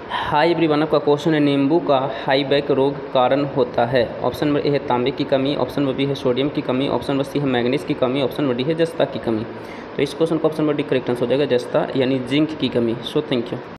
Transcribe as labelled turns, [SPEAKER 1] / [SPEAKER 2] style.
[SPEAKER 1] High everyone, आपका question है नींबू का हाई बैक रोग कारण होता है। ऑप्शन नंबर ए है तांबे की कमी, ऑप्शन नंबर बी है सोडियम की कमी, ऑप्शन नंबर सी है मैग्नीज की कमी, ऑप्शन नंबर डी है जस्ता की कमी। तो इस क्वेश्चन का option number D correct answer हो जाएगा जस्ता यानी जिंक की कमी। So thank you.